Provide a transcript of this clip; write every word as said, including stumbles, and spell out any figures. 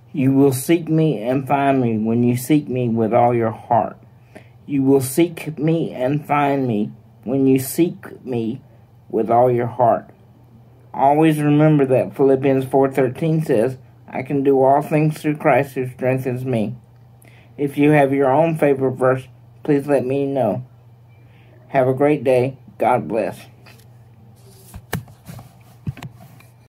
You will seek me and find me when you seek me with all your heart. You will seek me and find me when you seek me with all your heart. Always remember that Philippians four thirteen says, I can do all things through Christ who strengthens me. If you have your own favorite verse, please let me know. Have a great day. God bless.